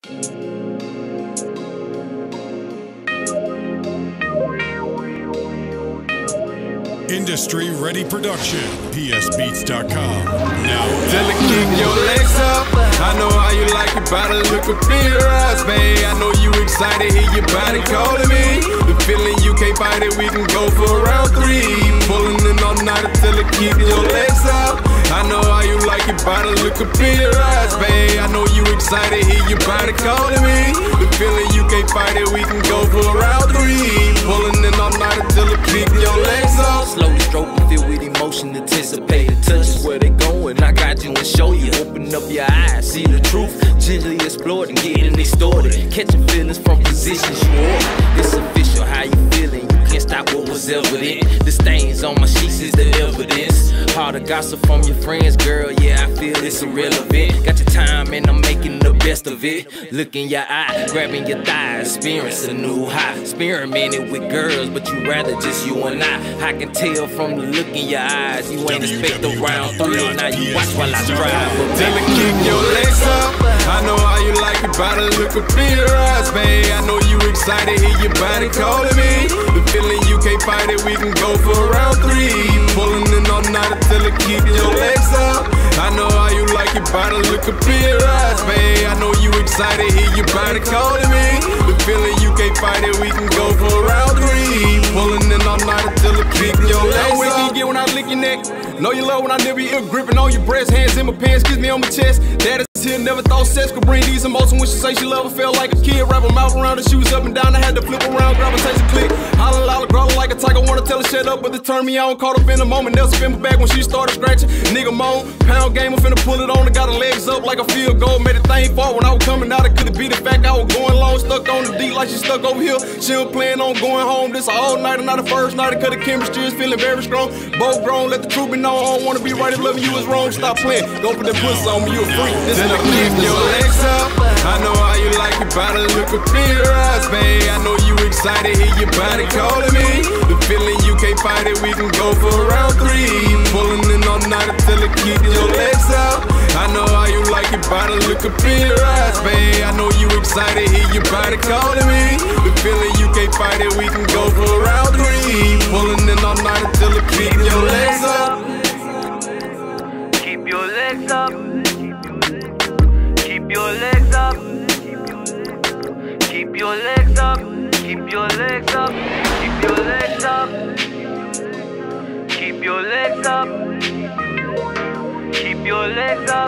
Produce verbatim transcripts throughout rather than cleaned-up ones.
Industry Ready Production, P S Beats dot com. Now, tell her kick your legs up. I know how you like it by the look up in your eyes, babe. I know you excited, hear your body calling me. The feeling you can't fight it, we can go for round three. Pulling in all night, tell her kick your legs up. I know how you like it by the look up in your eyes, babe. I know you excited, hear your body calling me. The feeling you can't fight it, we can go for round three. Pulling in all night until it kick your legs up. Slowly stroking, filled with emotion, anticipated touches where they going. I got you and show you. Open up your eyes, see the truth. Gently explore and get it extorted. Catching feelings from positions you order. It's official, how you feeling? You can't stop what was evident. The stains on my sheets is the evidence. All the gossip from your friends, girl, yeah, I feel it's irrelevant. Got your time and I'm making the best of it. Look in your eye, grabbing your thighs, experience a new high. Experimented with girls, but you rather just you and I. I can tell from the look in your eyes, you ain't expect the round three. Now you watch while I drive. Tell her kick your legs up. I know how you like it by the look up in your eyes, babe. I know you excited, hear your body calling me. The feeling you can't fight it, we can go for round three. Pulling in all night until it keep your legs up. I know how you like it by the look up in your eyes, babe. I know you excited, hear your body calling me. The feeling you can't fight it, we can go for round three. Pulling in all night until it keep your legs up. You get when I lick your neck. Know you love when I never ear gripping on your breast. Hands in my pants, kiss me on my chest. That is here, never thought sex could bring these emotions. When she say she love her, felt like a kid. Wrap her mouth around her shoes up and down. I had to flip around, grab her, taste a click. Holla, holla, growl like a tiger. Wanna tell her shut up, but it turned me on. Caught up in a moment, they'll spin my back when she started scratching. Nigga moan, pound game, I'm finna pull it on. I got her legs up like a field goal. Made a thing fall when I was coming out. It could've be the fact I was going long. Stuck on the D like she stuck over here. She was planning on going home. This all night and not the first night. Cause the chemistry is feeling very strong. Both grown, let the truth be known. I don't wanna be right if loving you is wrong. Stop playing, go put that pussy on me, you a freak. This is the kick your legs up. I know how you like it by the look up in your eyes, babe. I know you excited, hear your body calling me. The feeling you can't fight it, we can go for round three. Pulling in all night until it keep your legs up. I know how you like it by the look up in your eyes, babe. I know you excited, hear your body calling me. The feeling you can't fight it, we can go for round three. Pulling in all night until it keep your legs up. Keep your legs up. Keep your legs up. Keep your legs up. Keep your legs up. Keep your legs up. Keep your legs up. Keep your legs up.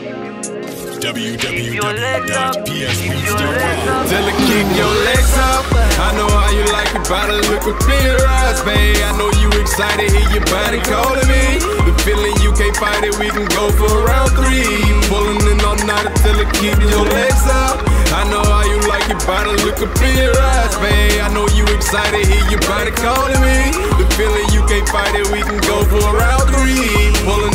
w w w dot p s beats dot com. Tell her kick your legs up. I know how you like it by the look up in your eyes, babe. I know you excited, hear your body calling me. The feeling you can't fight it, we can go for round three. Pulling in all night until it keep your legs up. I know how you like it by the look up in your eyes, babe. I know you excited, hear your body calling me. The feeling you can't fight it, we can go for round three. Pulling